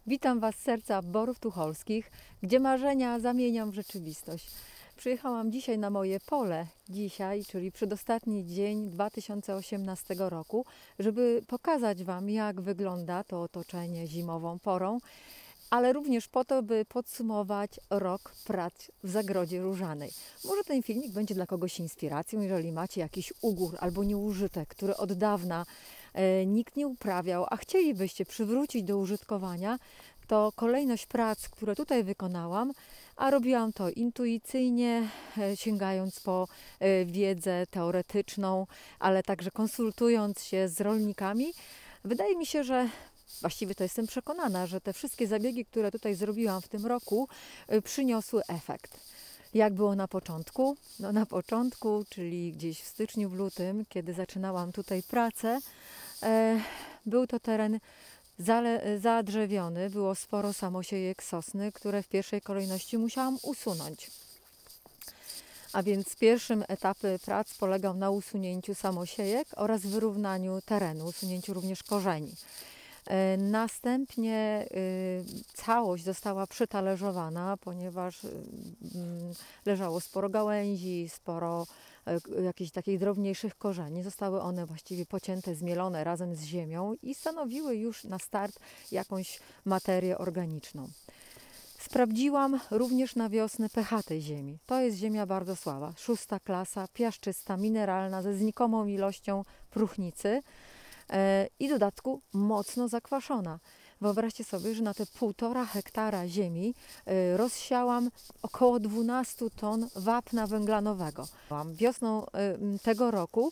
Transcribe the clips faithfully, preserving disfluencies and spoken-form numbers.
Witam Was z serca Borów Tucholskich, gdzie marzenia zamieniam w rzeczywistość. Przyjechałam dzisiaj na moje pole, dzisiaj, czyli przedostatni dzień dwa tysiące osiemnastego roku, żeby pokazać Wam, jak wygląda to otoczenie zimową porą, ale również po to, by podsumować rok prac w zagrodzie różanej. Może ten filmik będzie dla kogoś inspiracją, jeżeli macie jakiś ugór albo nieużytek, który od dawna e, nikt nie uprawiał, a chcielibyście przywrócić do użytkowania, to kolejność prac, które tutaj wykonałam, a robiłam to intuicyjnie, e, sięgając po e, wiedzę teoretyczną, ale także konsultując się z rolnikami. Wydaje mi się, że Właściwie to jestem przekonana, że te wszystkie zabiegi, które tutaj zrobiłam w tym roku, y, przyniosły efekt. Jak było na początku? No na początku, czyli gdzieś w styczniu, w lutym, kiedy zaczynałam tutaj pracę, e, był to teren zale, zadrzewiony, było sporo samosiejek sosny, które w pierwszej kolejności musiałam usunąć. A więc pierwszym etapem prac polegał na usunięciu samosiejek oraz wyrównaniu terenu, usunięciu również korzeni. Następnie całość została przytalerzowana, ponieważ leżało sporo gałęzi, sporo jakichś takich drobniejszych korzeni. Zostały one właściwie pocięte, zmielone razem z ziemią i stanowiły już na start jakąś materię organiczną. Sprawdziłam również na wiosnę pH tej ziemi. To jest ziemia bardzo słaba, szósta klasa, piaszczysta, mineralna, ze znikomą ilością próchnicy i w dodatku mocno zakwaszona. Wyobraźcie sobie, że na te półtora hektara ziemi rozsiałam około dwanaście ton wapna węglanowego. Wiosną tego roku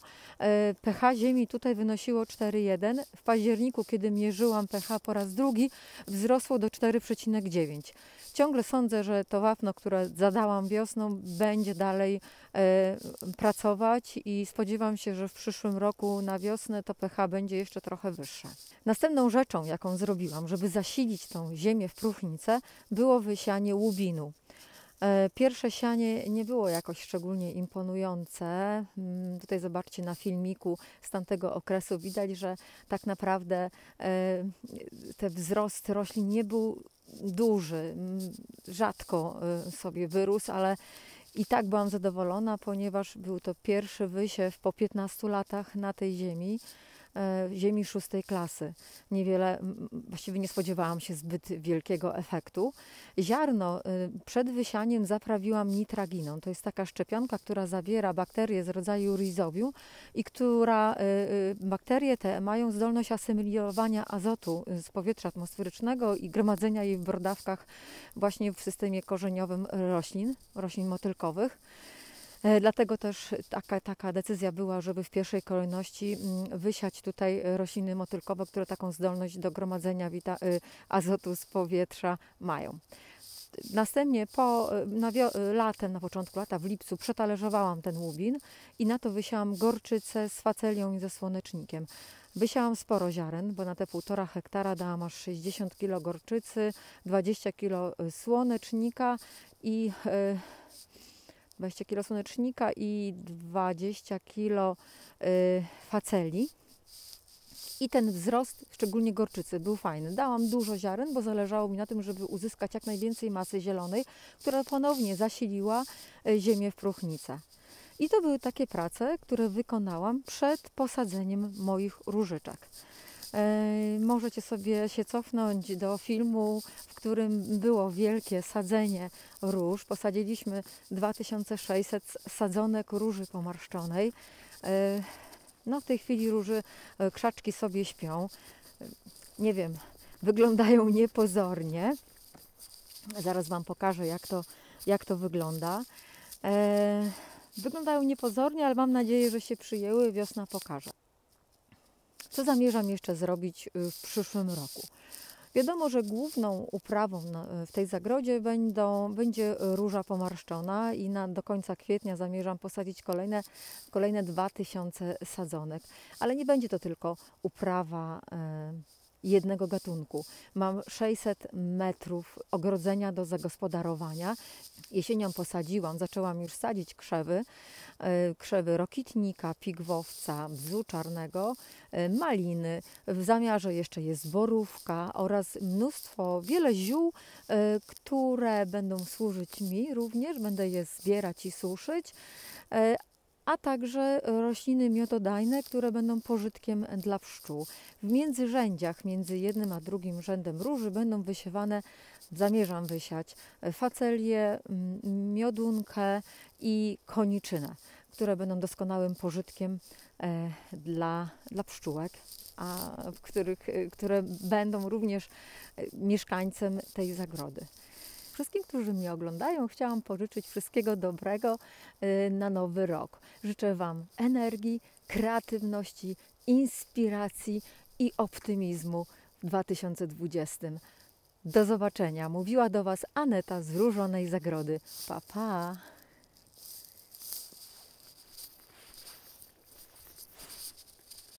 pH ziemi tutaj wynosiło cztery przecinek jeden. W październiku, kiedy mierzyłam pH po raz drugi, wzrosło do cztery przecinek dziewięć. Ciągle sądzę, że to wapno, które zadałam wiosną, będzie dalej e, pracować i spodziewam się, że w przyszłym roku na wiosnę to pH będzie jeszcze trochę wyższe. Następną rzeczą, jaką zrobiłam, żeby zasilić tą ziemię w próchnicę, było wysianie łubinu. E, pierwsze sianie nie było jakoś szczególnie imponujące. Mm, tutaj zobaczcie na filmiku z tamtego okresu. Widać, że tak naprawdę e, ten wzrost roślin nie był duży, rzadko sobie wyrósł, ale i tak byłam zadowolona, ponieważ był to pierwszy wysiew po piętnastu latach na tej ziemi, ziemi szóstej klasy. Niewiele, właściwie nie spodziewałam się zbyt wielkiego efektu. Ziarno przed wysianiem zaprawiłam nitraginą. To jest taka szczepionka, która zawiera bakterie z rodzaju rizobium i która bakterie te mają zdolność asymilowania azotu z powietrza atmosferycznego i gromadzenia jej w brodawkach właśnie w systemie korzeniowym roślin, roślin motylkowych. Dlatego też taka, taka decyzja była, żeby w pierwszej kolejności wysiać tutaj rośliny motylkowe, które taką zdolność do gromadzenia azotu z powietrza mają. Następnie po, na latem, na początku lata, w lipcu, przetalerzowałam ten łubin i na to wysiałam gorczycę z facelią i ze słonecznikiem. Wysiałam sporo ziaren, bo na te półtora hektara dałam aż sześćdziesiąt kilo gorczycy, dwadzieścia kilo słonecznika i dwadzieścia kilo słonecznika i dwadzieścia kilo y, faceli. I ten wzrost, szczególnie gorczycy, był fajny. Dałam dużo ziaren, bo zależało mi na tym, żeby uzyskać jak najwięcej masy zielonej, która ponownie zasiliła ziemię w próchnicę. I to były takie prace, które wykonałam przed posadzeniem moich różyczek. E, możecie sobie się cofnąć do filmu, w którym było wielkie sadzenie róż. Posadziliśmy dwa tysiące sześćset sadzonek róży pomarszczonej. E, no w tej chwili róży, e, krzaczki sobie śpią. E, nie wiem, wyglądają niepozornie. Zaraz Wam pokażę, jak to, jak to wygląda. E, wyglądają niepozornie, ale mam nadzieję, że się przyjęły. Wiosna pokaże. Co zamierzam jeszcze zrobić w przyszłym roku? Wiadomo, że główną uprawą w tej zagrodzie będą, będzie róża pomarszczona i na, do końca kwietnia zamierzam posadzić kolejne, kolejne dwa tysiące sadzonek. Ale nie będzie to tylko uprawa e, jednego gatunku. Mam sześćset metrów ogrodzenia do zagospodarowania. Jesienią posadziłam, zaczęłam już sadzić krzewy, e, krzewy rokitnika, pigwowca, bzu czarnego, e, maliny. W zamiarze jeszcze jest borówka oraz mnóstwo, wiele ziół, e, które będą służyć mi również. Będę je zbierać i suszyć, e, a także rośliny miododajne, które będą pożytkiem dla pszczół. W międzyrzędziach, między jednym a drugim rzędem róży będą wysiewane, zamierzam wysiać facelię, mm, miodunkę i koniczynę, które będą doskonałym pożytkiem e, dla, dla pszczółek, a w których, e, które będą również e, mieszkańcem tej zagrody. Wszystkim, którzy mnie oglądają, chciałam pożyczyć wszystkiego dobrego y, na nowy rok. Życzę Wam energii, kreatywności, inspiracji i optymizmu w dwa tysiące dwudziestym. Do zobaczenia. Mówiła do Was Aneta z Różonej Zagrody. Pa, pa!